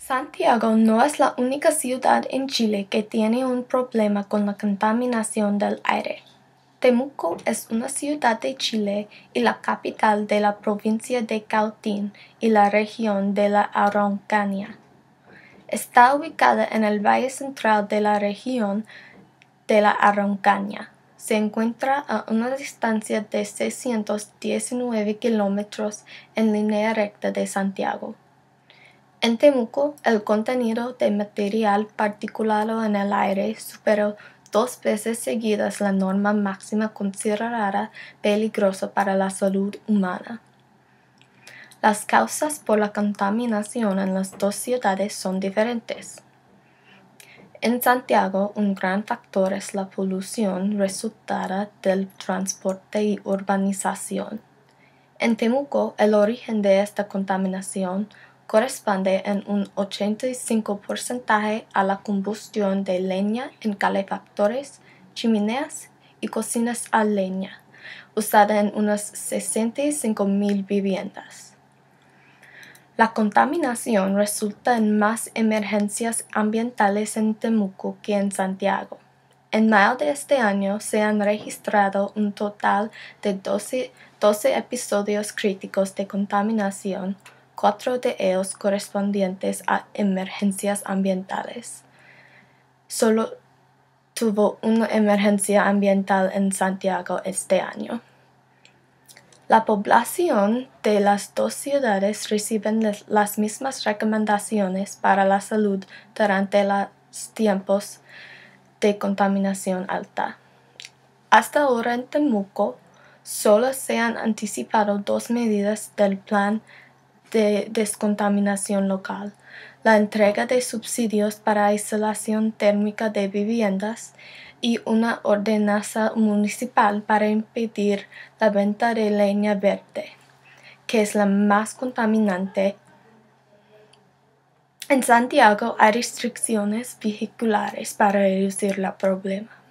Santiago no es la única ciudad en Chile que tiene un problema con la contaminación del aire. Temuco es una ciudad de Chile y la capital de la provincia de Cautín y la región de la Araucanía. Está ubicada en el valle central de la región de la Araucanía. Se encuentra a una distancia de 619 kilómetros en línea recta de Santiago. En Temuco, el contenido de material particulado en el aire superó 2 veces seguidas la norma máxima considerada peligrosa para la salud humana. Las causas por la contaminación en las dos ciudades son diferentes. En Santiago, un gran factor es la polución resultada del transporte y urbanización. En Temuco, el origen de esta contaminación corresponde en un 85% a la combustión de leña en calefactores, chimeneas y cocinas a leña, usada en unas 65,000 viviendas. La contaminación resulta en más emergencias ambientales en Temuco que en Santiago. En mayo de este año se han registrado un total de 12 episodios críticos de contaminación, 4 de ellos correspondientes a emergencias ambientales. Solo tuvo una emergencia ambiental en Santiago este año. La población de las dos ciudades reciben las mismas recomendaciones para la salud durante los tiempos de contaminación alta. Hasta ahora en Temuco solo se han anticipado 2 medidas del plan de descontaminación local: la entrega de subsidios para aislación térmica de viviendas y una ordenanza municipal para impedir la venta de leña verde, que es la más contaminante. En Santiago hay restricciones vehiculares para reducir el problema.